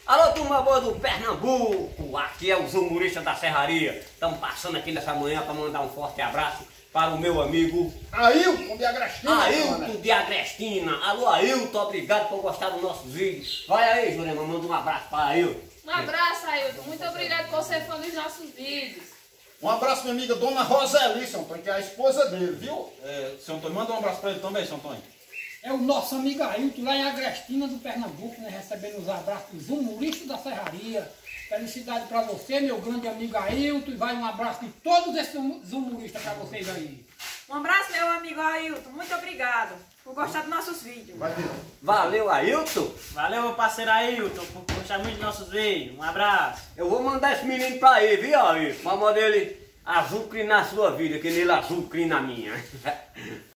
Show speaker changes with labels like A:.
A: Alô, turma boa do Pernambuco, aqui é os humoristas da Serraria. Estamos passando aqui nessa manhã para mandar um forte abraço para o meu amigo
B: Ailton de Agrestina.
A: Ailton de Agrestina. Alô, Ailton, obrigado por gostar dos nossos vídeos. Vai aí, Jurema, manda um abraço para Ailton.
C: Um abraço, Ailton. Muito obrigado por ser fã dos nossos vídeos.
B: Um abraço, minha amiga Dona Roseli, seu Antônio, que é a esposa dele, viu?
D: Seu Antônio, manda um abraço para ele também, seu Antônio.
E: É o nosso amigo Ailton, lá em Agrestina do Pernambuco, né, recebendo os abraços dos humoristas da Serraria. Felicidade para você, meu grande amigo Ailton, e vai um abraço de todos esses humoristas para vocês aí.
F: Um abraço, meu amigo Ailton. Muito obrigado por gostar dos nossos vídeos.
A: Valeu, Ailton.
G: Valeu, meu parceiro Ailton, por gostar muito dos nossos vídeos. Um abraço.
A: Eu vou mandar esse menino para aí, viu, Ailton? Vamos dele azucrinar a sua vida, que nele azucrina a minha.